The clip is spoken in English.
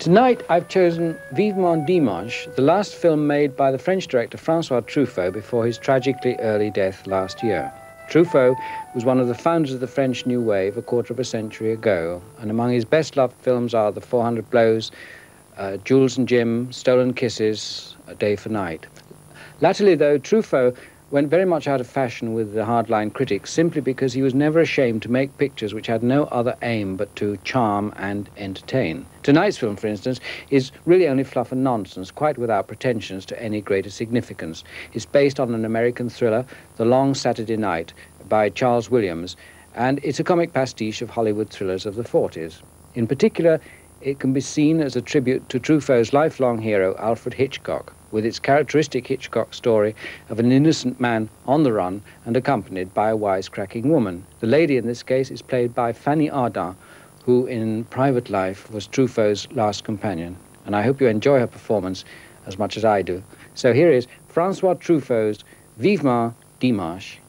Tonight I've chosen Vivement Dimanche, the last film made by the French director François Truffaut before his tragically early death last year. Truffaut was one of the founders of the French New Wave a quarter of a century ago, and among his best-loved films are The 400 Blows, Jules and Jim, Stolen Kisses, Day for Night. Latterly, though, Truffaut went very much out of fashion with the hardline critics simply because he was never ashamed to make pictures which had no other aim but to charm and entertain. Tonight's film, for instance, is really only fluff and nonsense, quite without pretensions to any greater significance. It's based on an American thriller, The Long Saturday Night, by Charles Williams, and it's a comic pastiche of Hollywood thrillers of the 40s. In particular, it can be seen as a tribute to Truffaut's lifelong hero, Alfred Hitchcock, with its characteristic Hitchcock story of an innocent man on the run and accompanied by a wisecracking woman. The lady in this case is played by Fanny Ardant, who in private life was Truffaut's last companion. And I hope you enjoy her performance as much as I do. So here is François Truffaut's Vivement Dimanche.